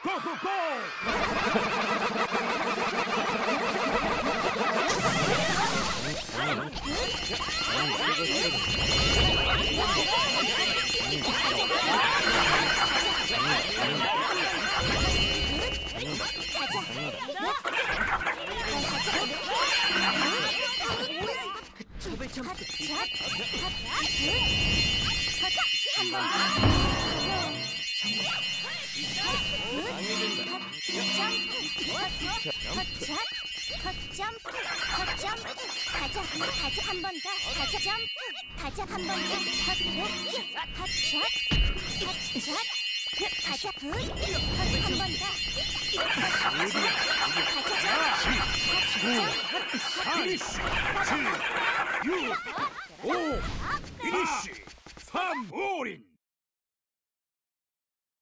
고고고! 한 번 더. 가자. 점프. 가자. 한 번 더. 핫샷. 가자. 한 번 더. 피니쉬! 7, 6, 5, 피니쉬! 3, 올인!